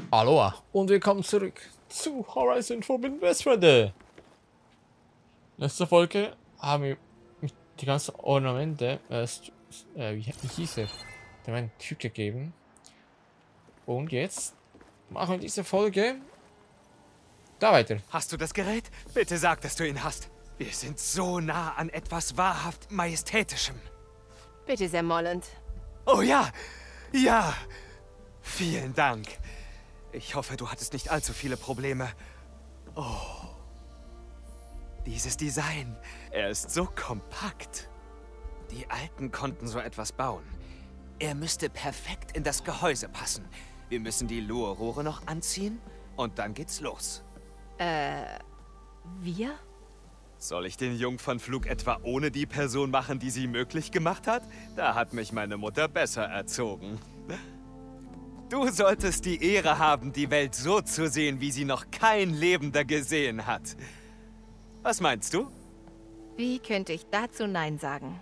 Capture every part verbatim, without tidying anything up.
Aloha und willkommen zurück zu Horizon Forbidden West, Freunde. Letzte Folge haben wir die ganzen Ornamente, äh, äh, wie, wie hieß er, dem einen Typ gegeben. Und jetzt machen wir diese Folge da weiter. Hast du das Gerät? Bitte sag, dass du ihn hast. Wir sind so nah an etwas wahrhaft Majestätischem. Bitte sehr, Molland. Oh ja, ja. Vielen Dank. Ich hoffe, du hattest nicht allzu viele Probleme. Oh. Dieses Design. Er ist so kompakt. Die Alten konnten so etwas bauen. Er müsste perfekt in das Gehäuse passen. Wir müssen die Luhrrohre noch anziehen und dann geht's los. Äh, wir? Soll ich den Jungfernflug etwa ohne die Person machen, die sie möglich gemacht hat? Da hat mich meine Mutter besser erzogen. Du solltest die Ehre haben, die Welt so zu sehen, wie sie noch kein Lebender gesehen hat. Was meinst du? Wie könnte ich dazu Nein sagen?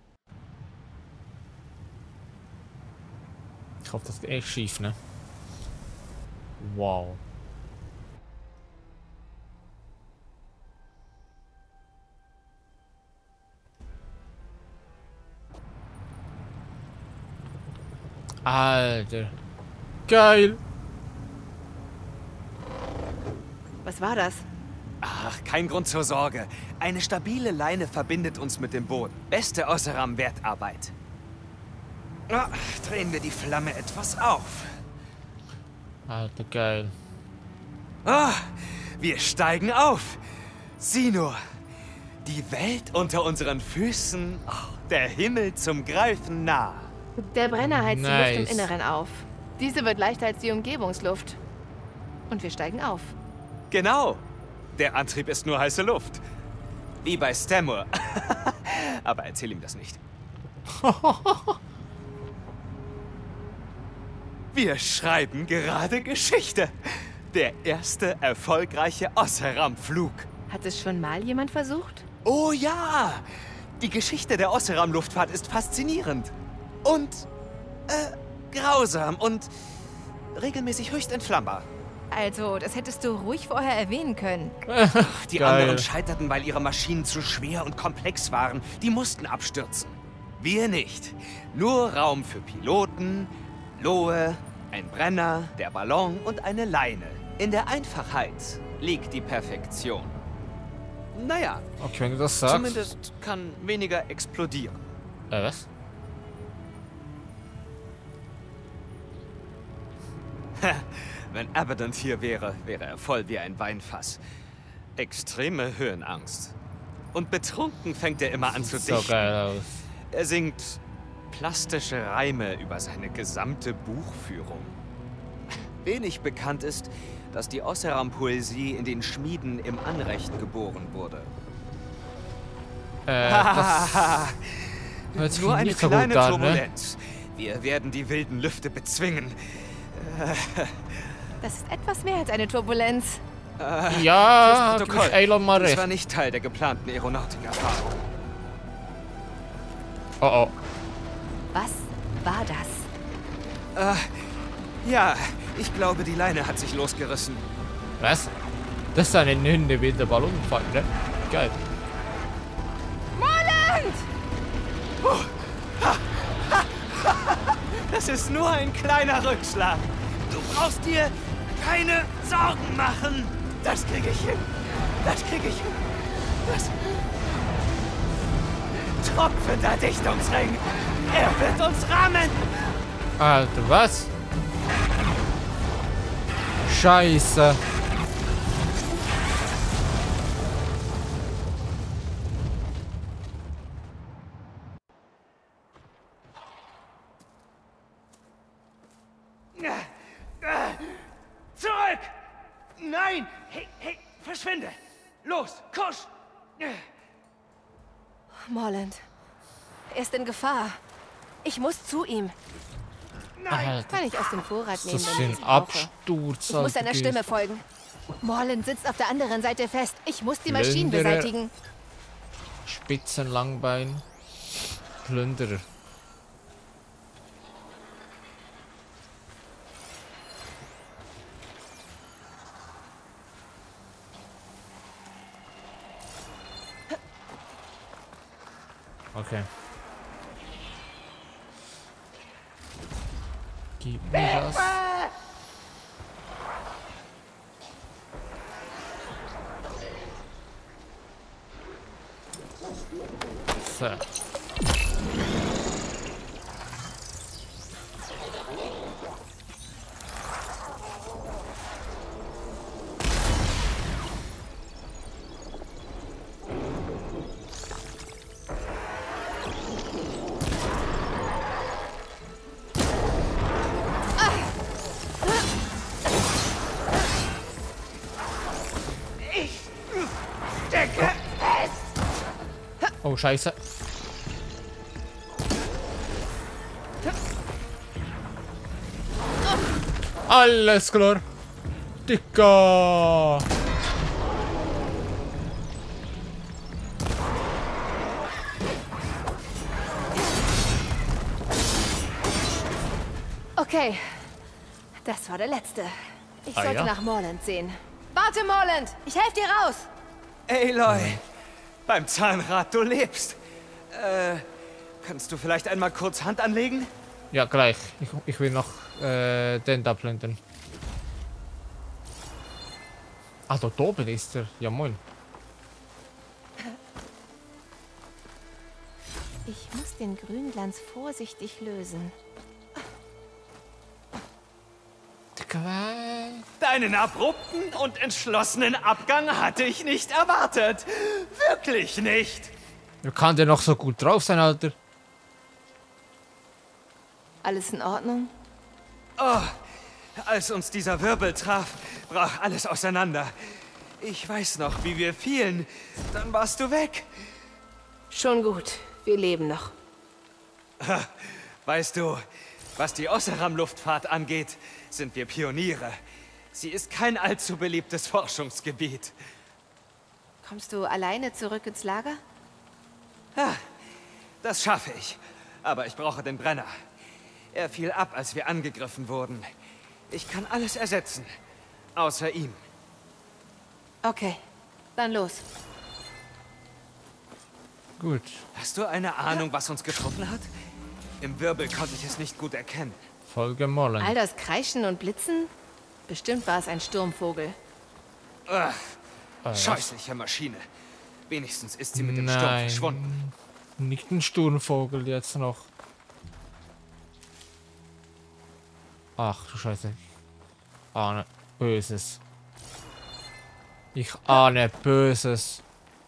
Ich hoffe, das geht echt schief, ne? Wow. Alter. Geil. Was war das? Ach, kein Grund zur Sorge. Eine stabile Leine verbindet uns mit dem Boden. Beste Osseram-Wertarbeit. Ah, drehen wir die Flamme etwas auf. Alter, geil. Ah, wir steigen auf. Sieh nur. Die Welt unter unseren Füßen. Oh, der Himmel zum Greifen nah. Der Brenner heizt die Nice. Luft im Inneren auf. Diese wird leichter als die Umgebungsluft. Und wir steigen auf. Genau. Der Antrieb ist nur heiße Luft. Wie bei Stammer. Aber erzähl ihm das nicht. Wir schreiben gerade Geschichte. Der erste erfolgreiche Osseram-Flug. Hat es schon mal jemand versucht? Oh ja! Die Geschichte der Osseram-Luftfahrt ist faszinierend. Und äh, grausam und regelmäßig höchst entflammbar. Also, das hättest du ruhig vorher erwähnen können. Die Geil. anderen scheiterten, weil ihre Maschinen zu schwer und komplex waren. Die mussten abstürzen. Wir nicht. Nur Raum für Piloten, Lohe, ein Brenner, der Ballon und eine Leine. In der Einfachheit liegt die Perfektion. Naja, Okay, wenn du das sagst. zumindest kann weniger explodieren. Äh, was? Wenn Abaddon hier wäre, wäre er voll wie ein Weinfass. Extreme Höhenangst. Und betrunken fängt er immer an zu So dichten. geil aus. Er singt plastische Reime über seine gesamte Buchführung. Wenig bekannt ist, dass die Osseram-Poesie in den Schmieden im Anrecht geboren wurde. Äh, das hört sich Nur eine nicht so kleine gut an, ne? Turbulenz. Wir werden die wilden Lüfte bezwingen. Das ist etwas mehr als eine Turbulenz. Ja, Fürs gib ich Protokoll. Elon mal Das recht. war nicht Teil der geplanten Aeronautik-Erfahrung. Oh oh. Was war das? Ja, ich glaube, die Leine hat sich losgerissen. Was? Das ist eine Nünne wie der Ballonfall, ne? Geil. Molland! Das ist nur ein kleiner Rückschlag. Du brauchst dir keine Sorgen machen. Das kriege ich hin. Das kriege ich hin. Das... Tropfender Dichtungsring. Er wird uns rammen. Alter, was? Scheiße. Zurück! Nein! Hey, hey, verschwinde! Los, kusch! Molland. Er ist in Gefahr. Ich muss zu ihm. Alter, Kann ich aus dem Vorrat was nehmen, ist das für wenn ein ich es brauche. Absturz? Ich muss Alter, seiner die- Stimme folgen. Molland sitzt auf der anderen Seite fest. Ich muss die Maschinen Plündere. beseitigen. Spitzenlangbein. Plünderer. Okay. Gib mir das. So. Oh, scheiße. Alles klar. Dicker. Okay, das war der letzte. Ich Ah, sollte ja? nach Morland sehen. Warte, Morland! Ich helfe dir raus! Aloy, beim Zahnrad, du lebst. Äh, kannst du vielleicht einmal kurz Hand anlegen? Ja, gleich. Ich, ich will noch äh, den da plündern. Ah, dort oben ist er. Ja, moin. Ich muss den Grünglanz vorsichtig lösen. Deinen abrupten und entschlossenen Abgang hatte ich nicht erwartet. Wirklich nicht. Wie kann der noch so gut drauf sein, Alter? Alles in Ordnung? Oh, als uns dieser Wirbel traf, brach alles auseinander. Ich weiß noch, wie wir fielen. Dann warst du weg. Schon gut. Wir leben noch. Weißt du, was die Oseram-Luftfahrt angeht, sind wir Pioniere. Sie ist kein allzu beliebtes Forschungsgebiet. Kommst du alleine zurück ins Lager? Ah, das schaffe ich. Aber ich brauche den Brenner. Er fiel ab, als wir angegriffen wurden. Ich kann alles ersetzen. Außer ihm. Okay, dann los. Gut. Hast du eine Ahnung, was uns getroffen hat? Im Wirbel konnte ich es nicht gut erkennen. Folge Morland. All das Kreischen und Blitzen? Bestimmt war es ein Sturmvogel. Ugh, Äh, scheußliche Maschine. Wenigstens ist sie mit dem Sturm Nein. verschwunden. Nicht ein Sturmvogel jetzt noch. Ach du Scheiße. Ahne Böses. Ich ahne Böses.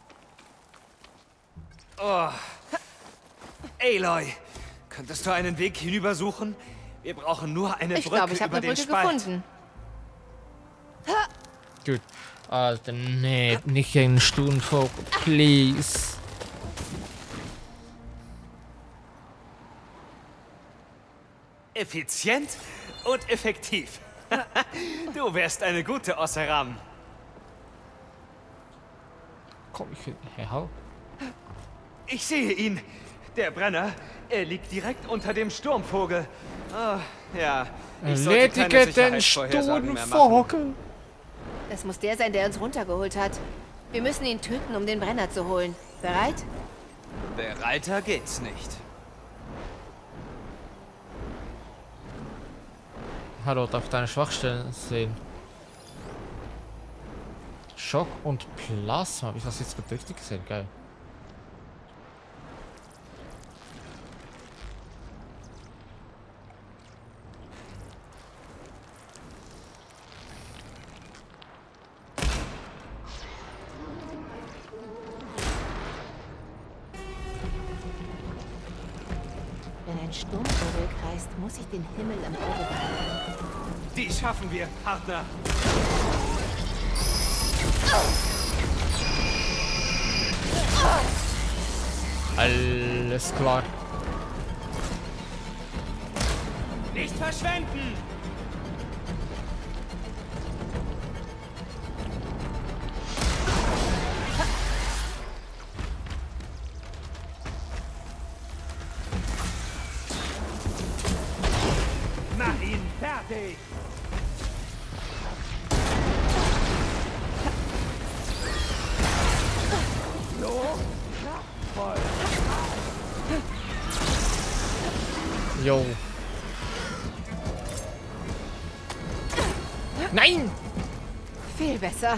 Oh. Aloy, könntest du einen Weg hinüber suchen? Wir brauchen nur eine Ich Brücke glaube, ich habe über eine den Brücke Spalt. gefunden. Gut. Alter, nee, nicht ein Sturmvogel. Please. Effizient und effektiv. Du wärst eine gute Oseram. Komm ich hin. Hey, hau. Ich sehe ihn. Der Brenner. Er liegt direkt unter dem Sturmvogel. Oh, ja. Ich sollte keine Erledige den Sicherheitsvorhersagen mehr machen. Sturmvogel. Das muss der sein, der uns runtergeholt hat. Wir müssen ihn töten, um den Brenner zu holen. Bereit? Bereiter geht's nicht. Hallo, darf ich deine Schwachstellen sehen? Schock und Plasma. Habe ich das jetzt gerade richtig gesehen? Geil. Wenn ein Sturmvogel kreist, muss ich den Himmel im Auge behalten. Die schaffen wir, Partner. Alles klar. Nicht verschwenden! Mach ihn fertig! So, voll. Jo. Nein! Viel besser.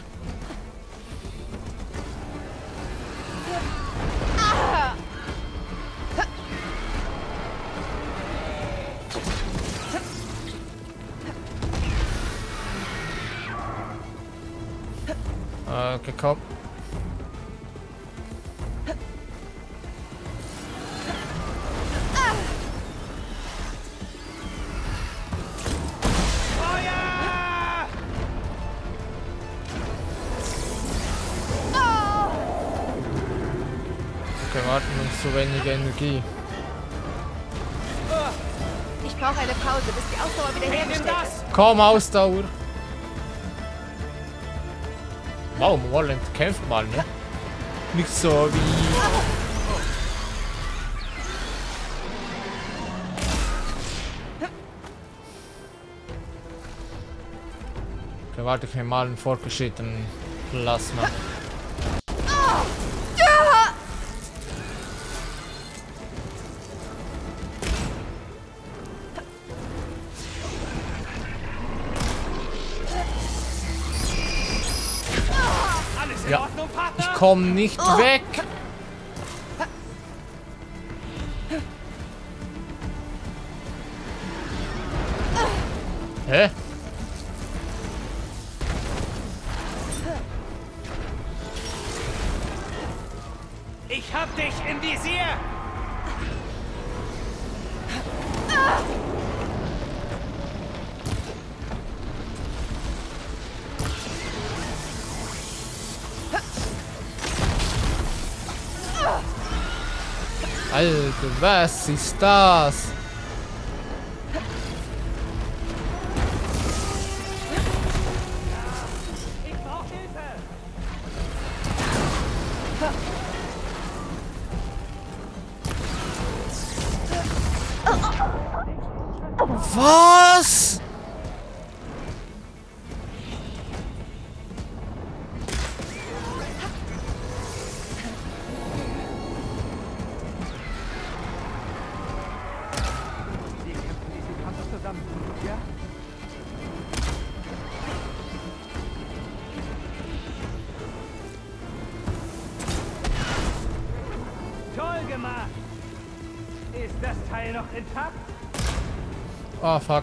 Okay, komm. Okay, warten uns zu wenig Energie. Ich brauche eine Pause, bis die Ausdauer wieder hergestellt ist. Komm, Ausdauer! Wow, Morland kämpft mal, ne? Nicht so wie... Okay, warte, ich nehme mal einen fortgeschrittenen Plasma. Ja, ich komme nicht weg. Hä? Ich hab dich im Visier! Alter, was ist das? Ich brauch Hilfe! Was? Toll gemacht! Ist das Teil noch intakt? Oh, fuck.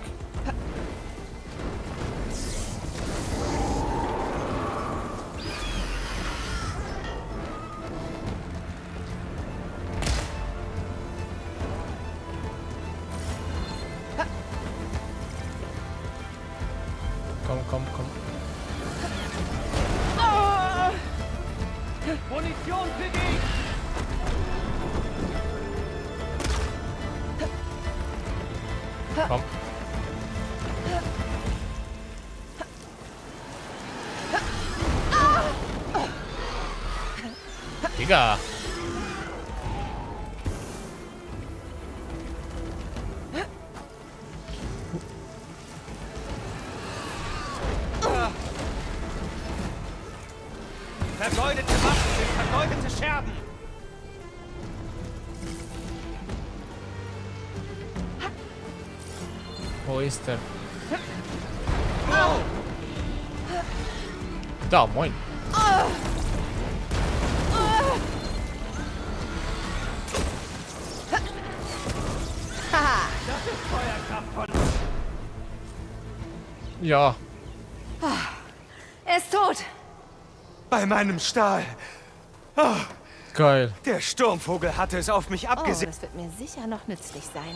Komm, komm, komm. Munition für dich! Komm. Digga. Vergeudete Waffen sind vergeudete Scherben! Wo ist er? Da, moin. Haha. Das ist Feuerkraft von uns! Ja. Er ist tot. Bei meinem Stahl! Oh, Geil. der Sturmvogel hatte es auf mich Oh, abgesehen. das wird mir sicher noch nützlich sein.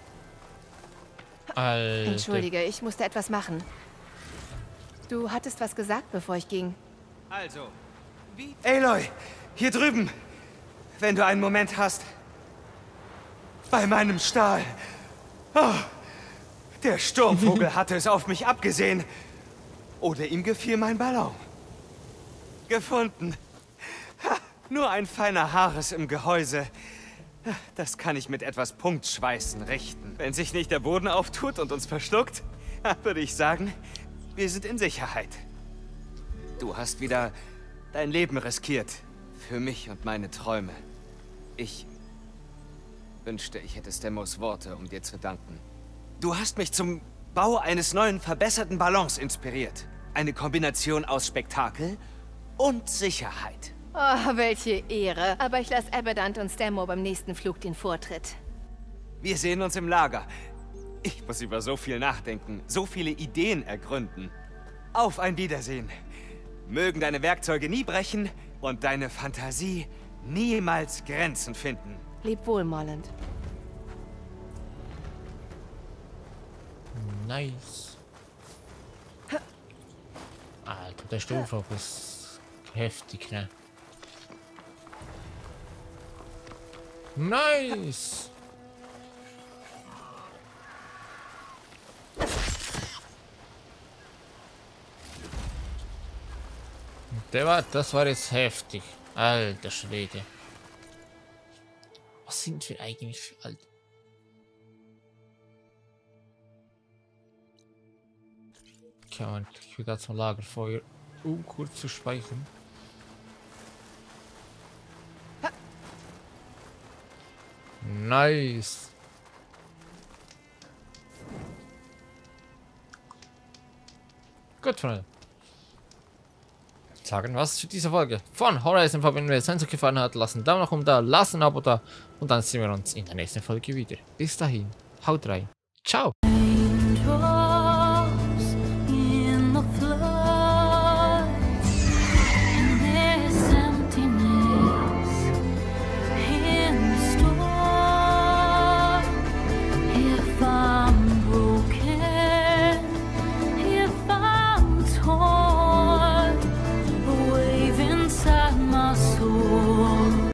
Alter. Entschuldige, ich musste etwas machen. Du hattest was gesagt, bevor ich ging. Also, wie... Aloy, hier drüben. Wenn du einen Moment hast. Bei meinem Stahl. Oh, der Sturmvogel hatte es auf mich abgesehen. Oder ihm gefiel mein Ballon. Gefunden. Ha, nur ein feiner Haares im Gehäuse. Das kann ich mit etwas Punktschweißen richten. Wenn sich nicht der Boden auftut und uns verschluckt, würde ich sagen, wir sind in Sicherheit. Du hast wieder dein Leben riskiert. Für mich und meine Träume. Ich Wünschte, ich hätte Stemos Worte, um dir zu danken. Du hast mich zum Bau eines neuen, verbesserten Ballons inspiriert. Eine Kombination aus Spektakel und Sicherheit. Oh, welche Ehre. Aber ich lasse Abaddon und Stemo beim nächsten Flug den Vortritt. Wir sehen uns im Lager. Ich muss über so viel nachdenken, so viele Ideen ergründen. Auf ein Wiedersehen. Mögen deine Werkzeuge nie brechen und deine Fantasie niemals Grenzen finden. Leb wohl, Molland. Nice. Alter, der Stuhlflug ist heftig, ne? Nice. Der war, das war jetzt heftig. Alter Schwede. Was sind wir eigentlich, Alter? Okay, und ich will da zum Lagerfeuer, um kurz zu speichern. Nice. Gut, Freunde. Sagen was für diese Folge von Horizon. Wenn es euch gefallen hat, lasst einen Daumen nach oben da, lasst ein Abo da und dann sehen wir uns in der nächsten Folge wieder. Bis dahin, haut rein. Ciao.